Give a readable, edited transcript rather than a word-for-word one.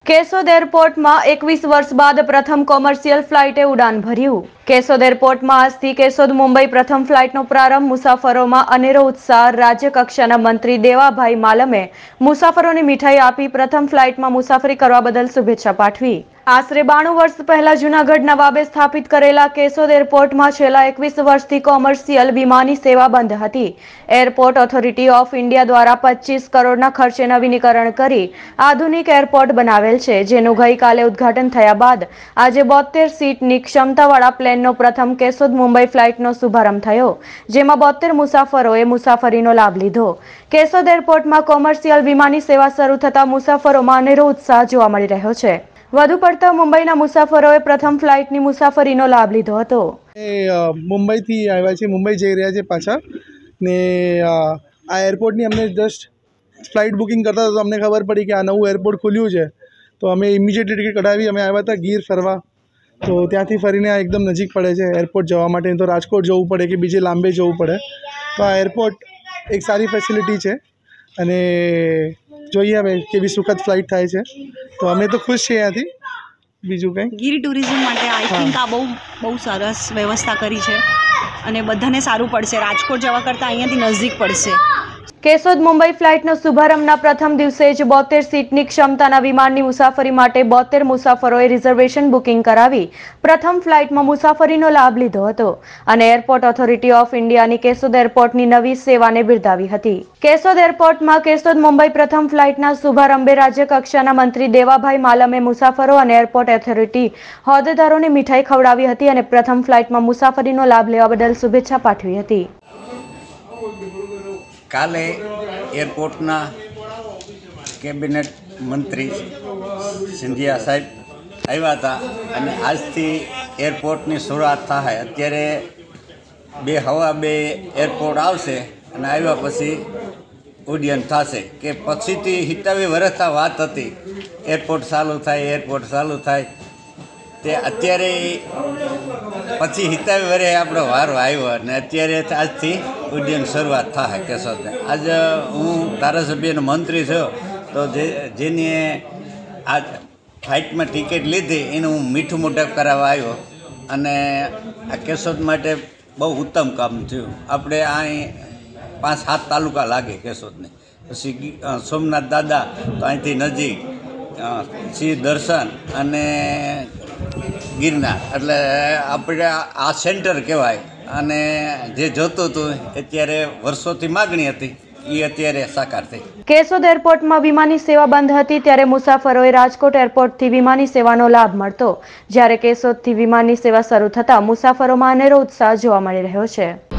કેશોદ એરપોર્ટમાં 21 વર્ષ બાદ પ્રથમ કોમર્શિયલ ફ્લાઇટે ઉડાન ભર્યું। કેશોદ એરપોર્ટમાં આજથી કેશોદ મુંબઈ પ્રથમ ફ્લાઇટનો પ્રારંભ। મુસાફરોમાં અનેરો ઉત્સાહ। રાજ્ય કક્ષાના મંત્રી દેવાભાઈ માલમે મુસાફરોને મીઠાઈ આપી પ્રથમ ફ્લાઇટમાં મુસાફરી કરવા બદલ શુભેચ્છા પાઠવી। આશરે 92 વર્ષ પહેલા જૂનાગઢ નવાબે સ્થાપિત કરેલા કેશોદ એરપોર્ટમાં છેલ્લા 21 વર્ષથી કોમર્શિયલ વિમાની સેવા બંધ હતી। એરપોર્ટ ઓથોરિટી ઓફ ઇન્ડિયા દ્વારા 25 કરોડના ખર્ચે નવીનીકરણ કરી આધુનિક એરપોર્ટ બનાવેલ છે, જેનું ગઈકાલે ઉદ્ઘાટન થયા બાદ આજે 72 સીટની ક્ષમતાવાળા પ્લેનનો પ્રથમ કેશોદ મુંબઈ ફ્લાઇટનો શુભારંભ થયો, જેમાં 72 મુસાફરોએ મુસાફરીનો લાભ લીધો। કેશોદ એરપોર્ટમાં કોમર્શિયલ વિમાની સેવા શરૂ થતા મુસાફરોમાં અનેરો ઉત્સાહ જોવા મળી રહ્યો છે। વધુ પડતા મુંબઈના મુસાફરોએ પ્રથમ ફ્લાઇટની મુસાફરીનો લાભ લીધો હતો। મુંબઈથી આવ્યા છે, મુંબઈ જઈ રહ્યા છે પાછા ને આ એરપોર્ટની અમને જસ્ટ ફ્લાઇટ બુકિંગ કરતા તો અમને ખબર પડી કે આ નવું એરપોર્ટ ખુલ્યું છે, તો અમે ઇમિડિયેટલી ટિકિટ કઢાવી અમે આવ્યા હતા ગીર ફરવા। તો ત્યાંથી ફરીને આ એકદમ નજીક પડે છે એરપોર્ટ જવા માટે, તો રાજકોટ જવું પડે કે બીજે લાંબે જવું પડે, તો આ એરપોર્ટ એક સારી ફેસિલિટી છે અને જોઈએ હવે કેવી સુખદ ફ્લાઇટ થાય છે, તો અમે તો ખુશ છીએ અહીંયાથી। બીજું કંઈ ગીર ટુરિઝમ માટે આઈ થિંક આ બહુ સરસ વ્યવસ્થા કરી છે અને બધાને સારું પડશે। રાજકોટ જવા કરતાં અહીંયાથી નજીક પડશે। કેશોદ મુંબઈ ફ્લાઇટનો શુભારંભના પ્રથમ દિવસે જ 72 સીટની ક્ષમતાના વિમાનની મુસાફરી માટે 72 મુસાફરોએ રિઝર્વેશન બુકિંગ કરાવી પ્રથમ ફ્લાઇટમાં મુસાફરીનો લાભ લીધો હતો અને એરપોર્ટ ઓથોરિટી ઓફ ઇન્ડિયાની કેશોદ એરપોર્ટની નવી સેવાને બિરદાવી હતી। કેશોદ એરપોર્ટમાં કેશોદ મુંબઈ પ્રથમ ફ્લાઇટના શુભારંભે રાજ્ય કક્ષાના મંત્રી દેવાભાઈ માલમે મુસાફરો અને એરપોર્ટ ઓથોરિટી હોદ્દેદારોને મીઠાઈ ખવડાવી હતી અને પ્રથમ ફ્લાઇટમાં મુસાફરીનો લાભ લેવા બદલ શુભેચ્છા પાઠવી હતી। કાલે એરપોર્ટના કેબિનેટ મંત્રી સિંધિયા સાહેબ આવ્યા હતા અને આજથી એરપોર્ટની શરૂઆત થાય। અત્યારે 2 એરપોર્ટ આવશે અને આવ્યા પછી ઉડ્ડયન થશે કે પછીથી 70 વર્ષથી વાત હતી એરપોર્ટ ચાલુ થાય તે અત્યારે પછી 70 વર્ષે આપણો વારો આવ્યો અને અત્યારે આજથી ઉડ્ડયન શરૂઆત થાય કેશોદને। આજે હું ધારાસભ્યનો મંત્રી છું, તો જેની આ ફ્લાઇટમાં ટિકિટ લીધી એનું હું મીઠું મોઢું કરાવવા આવ્યો અને આ કેશોદ માટે બહુ ઉત્તમ કામ થયું। આપણે અહીં 5-7 તાલુકા લાગે કેશોદને, પછી સોમનાથ દાદા તો અહીંથી નજીક, સિંહ દર્શન અને ગિરનાર, એટલે આપણે આ સેન્ટર કહેવાય અને જે જોતું હતું અત્યારે વર્ષોથી માગણી હતી એ અત્યારે સાકાર થઈ। કેશોદ એરપોર્ટમાં વિમાની સેવા બંધ હતી ત્યારે મુસાફરોએ રાજકોટ એરપોર્ટથી વિમાની સેવાનો લાભ મળતો, જ્યારે કેશોદથી વિમાની સેવા શરૂ થતાં મુસાફરોમાં અનેરો ઉત્સાહ જોવા મળી રહ્યો છે।